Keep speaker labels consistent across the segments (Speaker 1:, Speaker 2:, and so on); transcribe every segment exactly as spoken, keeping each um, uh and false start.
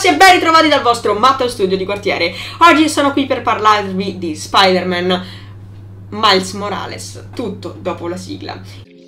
Speaker 1: ragazzi e ben ritrovati dal vostro Matteo Studio di quartiere. Oggi sono qui per parlarvi di Spider-Man Miles Morales, tutto dopo la sigla.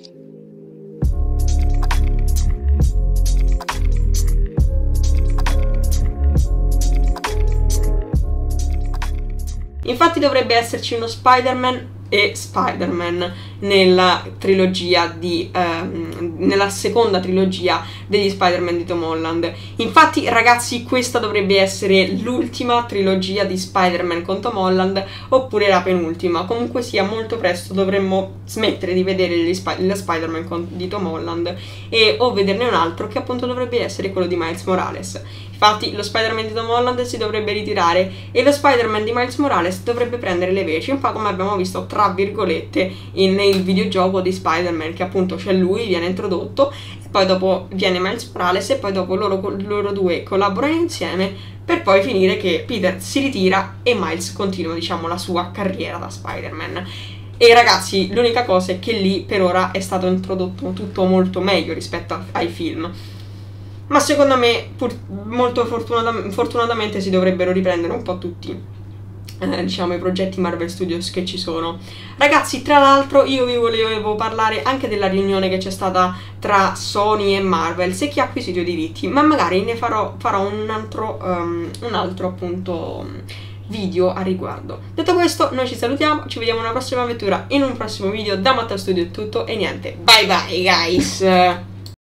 Speaker 1: Infatti dovrebbe esserci uno Spider-Man e Spider-Man nella trilogia di ehm, nella seconda trilogia degli Spider-Man di Tom Holland. Infatti ragazzi, questa dovrebbe essere l'ultima trilogia di Spider-Man con Tom Holland, oppure la penultima. Comunque sia, molto presto dovremmo smettere di vedere gli Sp la Spider-Man con, di Tom Holland e o vederne un altro che appunto dovrebbe essere quello di Miles Morales. Infatti lo Spider-Man di Tom Holland si dovrebbe ritirare e lo Spider-Man di Miles Morales dovrebbe prendere le veci, un po' come abbiamo visto tra virgolette in, nel videogioco di Spider-Man, che appunto c'è lui, viene introdotto, e poi dopo viene Miles Morales e poi dopo loro, loro due collaborano insieme per poi finire che Peter si ritira e Miles continua, diciamo, la sua carriera da Spider-Man. E ragazzi, l'unica cosa è che lì per ora è stato introdotto tutto molto meglio rispetto a, ai film. Ma secondo me, pur, molto fortunata, fortunatamente, si dovrebbero riprendere un po' tutti, eh, diciamo, i progetti Marvel Studios che ci sono. Ragazzi, tra l'altro, io vi volevo parlare anche della riunione che c'è stata tra Sony e Marvel, se chi ha acquisito i diritti, ma magari ne farò, farò un altro, um, un altro appunto video a riguardo. Detto questo, noi ci salutiamo, ci vediamo nella prossima avventura in un prossimo video. Da Matteo Studio è tutto e niente, bye bye guys!